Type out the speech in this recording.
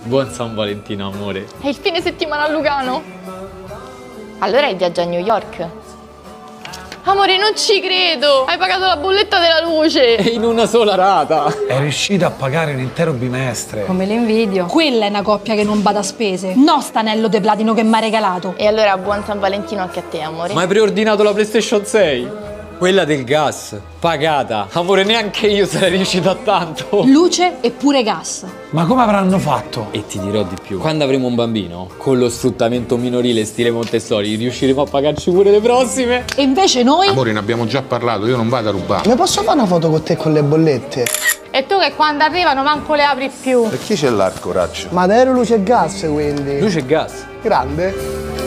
Buon San Valentino, amore. È il fine settimana a Lugano? Allora il viaggio a New York. Amore, non ci credo! Hai pagato la bolletta della luce! E in una sola rata! È riuscita a pagare un intero bimestre. Come le invidio. Quella è una coppia che non bada a spese. No stanello de platino che mi ha regalato. E allora buon San Valentino anche a te, amore. Ma hai preordinato la PlayStation 6? Quella del gas, pagata. Amore, neanche io sarei riuscito a tanto. Luce e pure gas. Ma come avranno fatto? E ti dirò di più. Quando avremo un bambino, con lo sfruttamento minorile stile Montessori, riusciremo a pagarci pure le prossime. E invece noi? Amore, ne abbiamo già parlato, io non vado a rubare. Ne posso fare una foto con te con le bollette? E tu che quando arrivano manco le apri più. Per chi c'è l'arco, Raccio? Ma aereo, luce e gas, quindi. Luce e gas. Grande.